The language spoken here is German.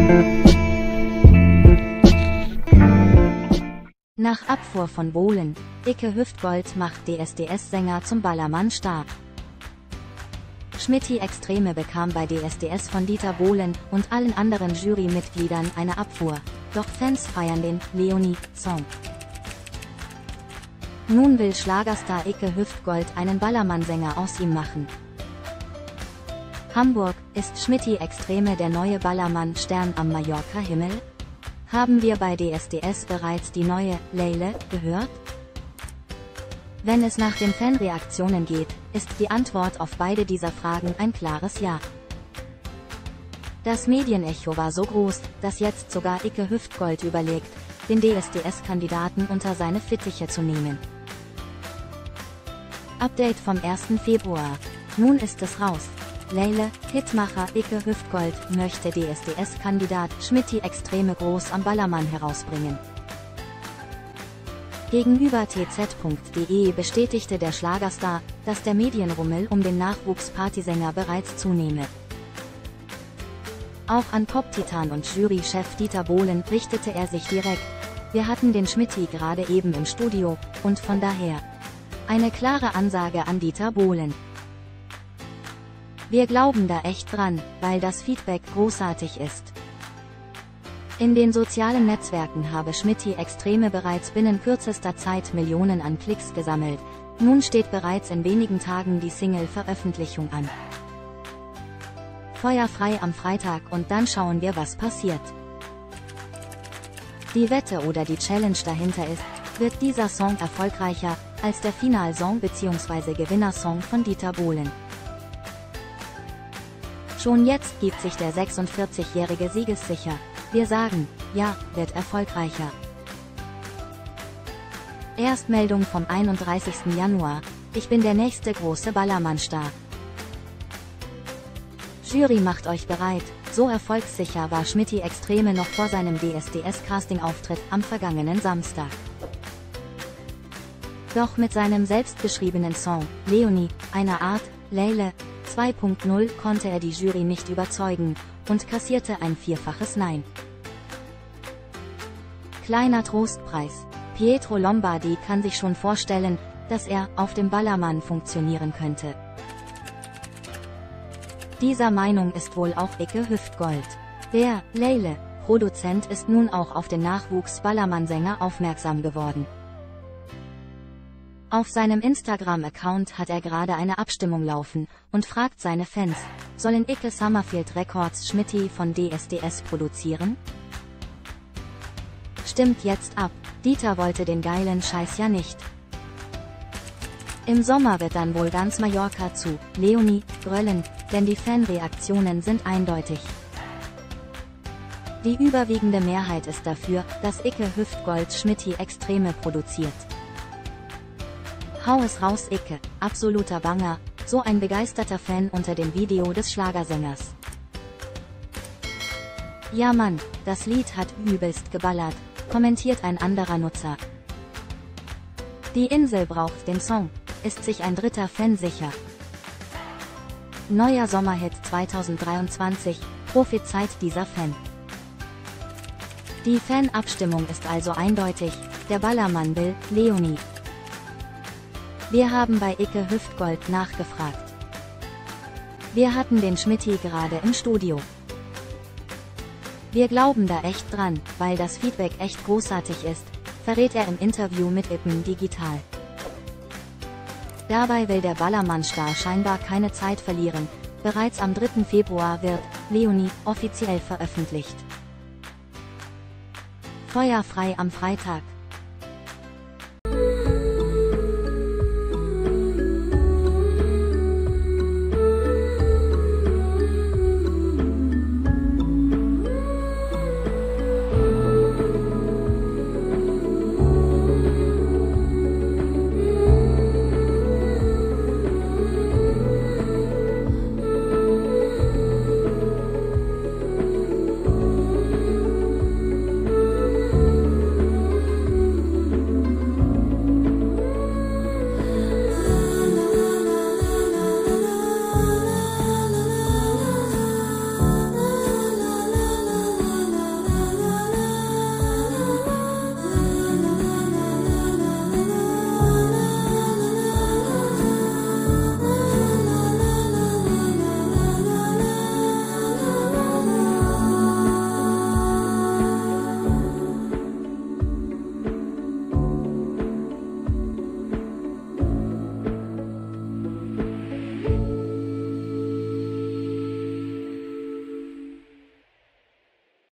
Nach Abfuhr von Bohlen, Icke Hüftgold macht DSDS-Sänger zum Ballermann-Star. Schmitty Extreme bekam bei DSDS von Dieter Bohlen und allen anderen Jurymitgliedern eine Abfuhr, doch Fans feiern den Leonie-Song. Nun will Schlagerstar Icke Hüftgold einen Ballermann-Sänger aus ihm machen. Hamburg, ist Schmitty Extreme der neue Ballermann-Stern am Mallorca-Himmel? Haben wir bei DSDS bereits die neue Leyle gehört? Wenn es nach den Fanreaktionen geht, ist die Antwort auf beide dieser Fragen ein klares Ja. Das Medienecho war so groß, dass jetzt sogar Icke Hüftgold überlegt, den DSDS-Kandidaten unter seine Fittiche zu nehmen. Update vom 1. Februar. Nun ist es raus. Leyle, Hitmacher Icke Hüftgold, möchte DSDS-Kandidat Schmitty Extreme groß am Ballermann herausbringen. Gegenüber tz.de bestätigte der Schlagerstar, dass der Medienrummel um den Nachwuchs-Partysänger bereits zunehme. Auch an Pop-Titan und Jurychef Dieter Bohlen richtete er sich direkt: Wir hatten den Schmitty gerade eben im Studio, und von daher eine klare Ansage an Dieter Bohlen. Wir glauben da echt dran, weil das Feedback großartig ist. In den sozialen Netzwerken habe Schmitty Extreme bereits binnen kürzester Zeit Millionen an Klicks gesammelt. Nun steht bereits in wenigen Tagen die Single-Veröffentlichung an. Feuerfrei am Freitag und dann schauen wir, was passiert. Die Wette oder die Challenge dahinter ist: Wird dieser Song erfolgreicher als der Finalsong bzw. Gewinnersong von Dieter Bohlen? Schon jetzt gibt sich der 46-jährige siegessicher: Wir sagen, ja, wird erfolgreicher. Erstmeldung vom 31. Januar. Ich bin der nächste große Ballermann-Star. Jury, macht euch bereit. So erfolgssicher war Schmitty Extreme noch vor seinem DSDS-Casting-Auftritt am vergangenen Samstag. Doch mit seinem selbstgeschriebenen Song, Leonie, einer Art Leyle 2.0, konnte er die Jury nicht überzeugen und kassierte ein vierfaches Nein. Kleiner Trostpreis: Pietro Lombardi kann sich schon vorstellen, dass er auf dem Ballermann funktionieren könnte. Dieser Meinung ist wohl auch Icke Hüftgold. Der Leyle-Produzent ist nun auch auf den Nachwuchs-Ballermann-Sänger aufmerksam geworden. Auf seinem Instagram-Account hat er gerade eine Abstimmung laufen und fragt seine Fans: Sollen Icke Summerfield Records Schmitty von DSDS produzieren? Stimmt jetzt ab, Dieter wollte den geilen Scheiß ja nicht. Im Sommer wird dann wohl ganz Mallorca zu Leonie brüllen, denn die Fanreaktionen sind eindeutig. Die überwiegende Mehrheit ist dafür, dass Icke Hüftgold Schmitty Extreme produziert. Hau es raus, Icke, absoluter Banger, so ein begeisterter Fan unter dem Video des Schlagersängers. Ja Mann, das Lied hat übelst geballert, kommentiert ein anderer Nutzer. Die Insel braucht den Song, ist sich ein dritter Fan sicher. Neuer Sommerhit 2023, prophezeit dieser Fan. Die Fanabstimmung ist also eindeutig: Der Ballermann will Leonie. Wir haben bei Icke Hüftgold nachgefragt. Wir hatten den Schmitty gerade im Studio. Wir glauben da echt dran, weil das Feedback echt großartig ist, verrät er im Interview mit Ippen Digital. Dabei will der Ballermann-Star scheinbar keine Zeit verlieren. Bereits am 3. Februar wird Leonie offiziell veröffentlicht. Feuerfrei am Freitag.